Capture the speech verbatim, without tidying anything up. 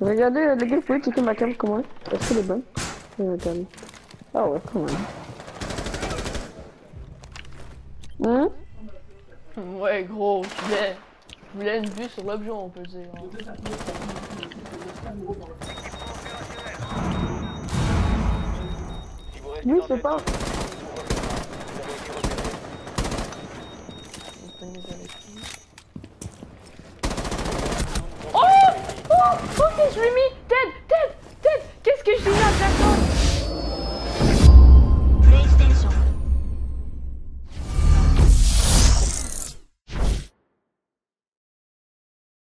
Regardez euh, les gars, vous pouvez checker ma cam comment est. Est-ce qu'elle est bonne? Regarde. Ah ouais, quand même. Hum? Ouais, gros, je voulais, je voulais une vue sur l'objet, on peut dire. Hein. Lui, c'est pas. Oh! Oh! Ok, je l'ai mis!